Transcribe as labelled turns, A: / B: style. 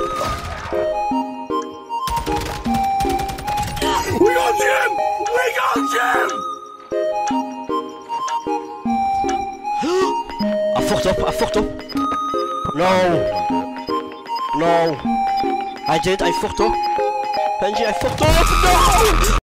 A: We got Jim! We got Jim!
B: I fucked up, I fucked up. No. No. I did, I fucked up. Benji, I fucked up. No!